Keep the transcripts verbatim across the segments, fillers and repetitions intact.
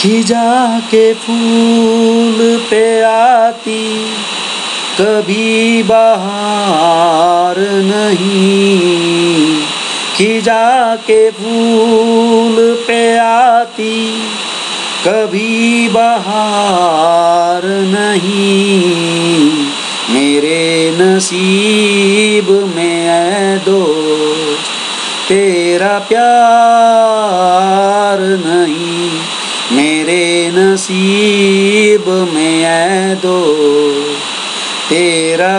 खिजा के फूल पे आती कभी बहार नहीं, खिजा के फूल पे आती कभी बहार नहीं। मेरे नसीब में है दोस्त तेरा प्यार नहीं, मेरे नसीब में है दोस्त तेरा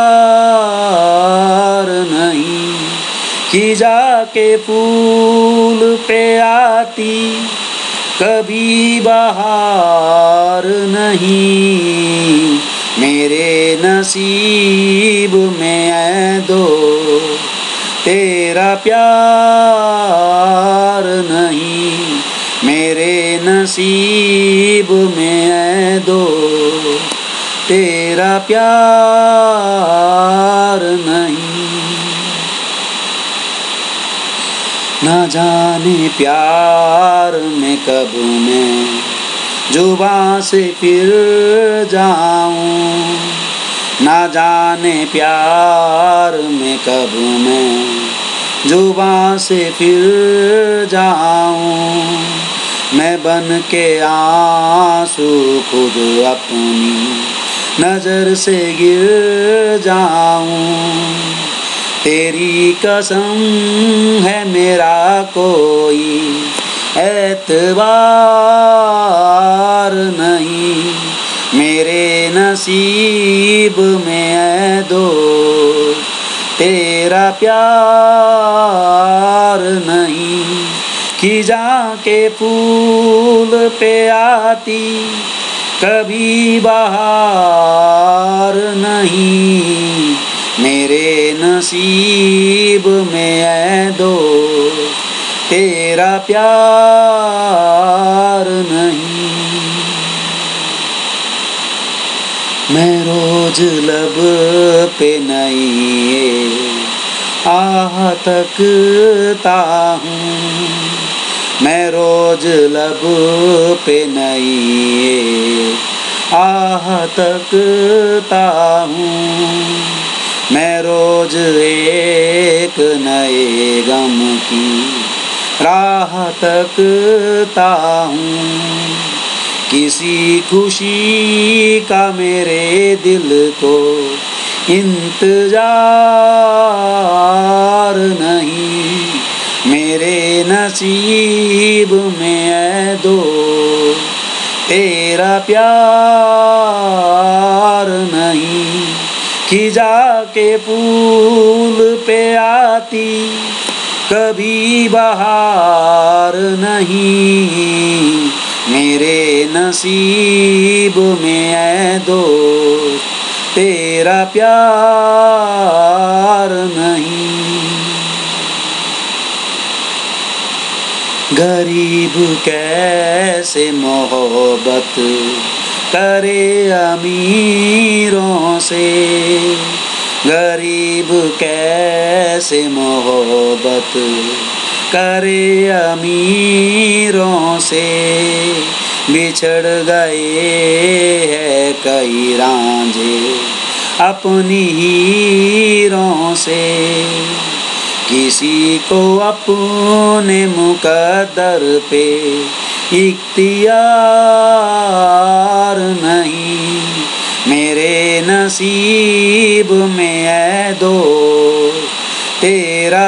प्यार नहीं। खिजा के फूल पे आती कभी बहार नहीं, मेरे नसीब में है दोस्त तेरा प्यार नहीं, मेरे नसीब में है दोस्त तेरा प्यार नहीं। ना जाने प्यार में कब मैं जुबां से फिर जाऊं, ना जाने प्यार में कब मैं जुबां से फिर जाऊं। मैं बन के आंसू खुद अपनी नजर से गिर जाऊं। तेरी कसम है मेरा कोई एतबार नहीं, मेरे नसीब में है दोस्त तेरा प्यार नहीं। खिजा के फूल पे आती कभी बहार नहीं, मेरे नसीब में है दोस्त तेरा प्यार नहीं। मैं रोज लब पे नहीं आह तकता हूँ, मैं रोज लब पे नहीं आह तकता हूँ। मैं रोज एक नए गम की राह तकता हूँ। किसी खुशी का मेरे दिल को इंतजार नहीं, मेरे नसीब में है दोस्त तेरा प्यार नहीं। खिजा के फूल पे आती कभी बहार नहीं, मेरे नसीब में है दोस्त तेरा प्यार नहीं। गरीब कैसे मोहब्बत करे अमीरों से, गरीब कैसे मोहब्बत करे अमीरों से। बिछड़ गए हैं कई रांझे अपनी हीरों से, किसी को अपने मुकद्दर पे इख्तियार नहीं, मेरे नसीब में है दोस्त तेरा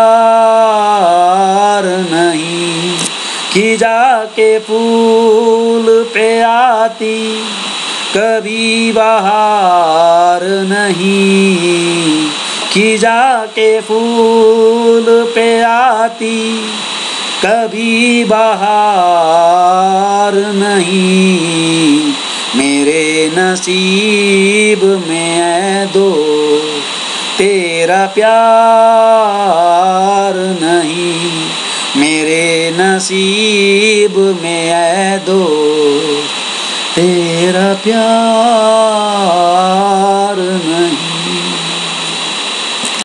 प्यार नहीं। खिजा के फूल पे आती कभी बहार नहीं, खिजा के फूल पे आती कभी बहार नहीं, मेरे नसीब में है दोस्त तेरा प्यार नहीं, मेरे नसीब में है दोस्त तेरा प्यार।